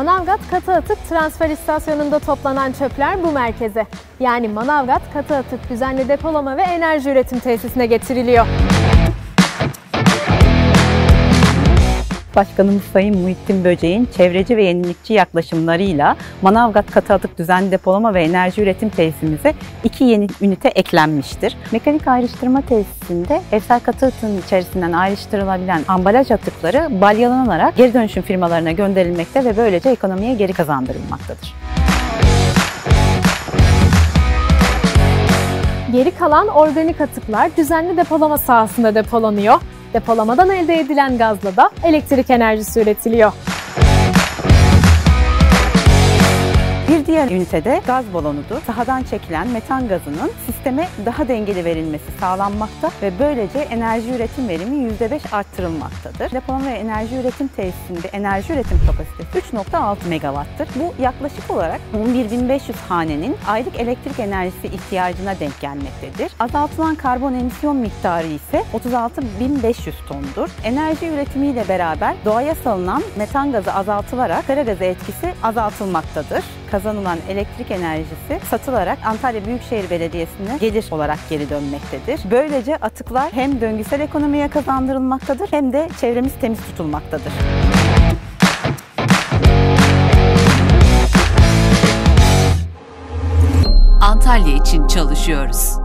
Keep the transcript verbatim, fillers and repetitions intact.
Manavgat Katı Atık Transfer İstasyonu'nda toplanan çöpler bu merkeze, yani Manavgat Katı Atık Düzenli Depolama ve Enerji Üretim Tesisine getiriliyor. Başkanımız Sayın Muhittin Böceğin çevreci ve yenilikçi yaklaşımlarıyla Manavgat Katı Atık Düzenli Depolama ve Enerji Üretim Tesisimize iki yeni ünite eklenmiştir. Mekanik ayrıştırma tesisinde evsel katı atığın içerisinden ayrıştırılabilen ambalaj atıkları balyalanarak geri dönüşüm firmalarına gönderilmekte ve böylece ekonomiye geri kazandırılmaktadır. Geri kalan organik atıklar düzenli depolama sahasında depolanıyor. Depolamadan elde edilen gazla da elektrik enerjisi üretiliyor. Bir diğer ünitede gaz balonudur. Sahadan çekilen metan gazının sisteme daha dengeli verilmesi sağlanmakta ve böylece enerji üretim verimi yüzde beş arttırılmaktadır. Depolama ve enerji üretim tesisinde enerji üretim kapasitesi üç nokta altı megawattır. Bu yaklaşık olarak on bir bin beş yüz hanenin aylık elektrik enerjisi ihtiyacına denk gelmektedir. Azaltılan karbon emisyon miktarı ise otuz altı bin beş yüz tondur. Enerji üretimiyle beraber doğaya salınan metan gazı azaltılarak sera gazı etkisi azaltılmaktadır. Kazanılan elektrik enerjisi satılarak Antalya Büyükşehir Belediyesi'ne gelir olarak geri dönmektedir. Böylece atıklar hem döngüsel ekonomiye kazandırılmaktadır hem de çevremiz temiz tutulmaktadır. Antalya için çalışıyoruz.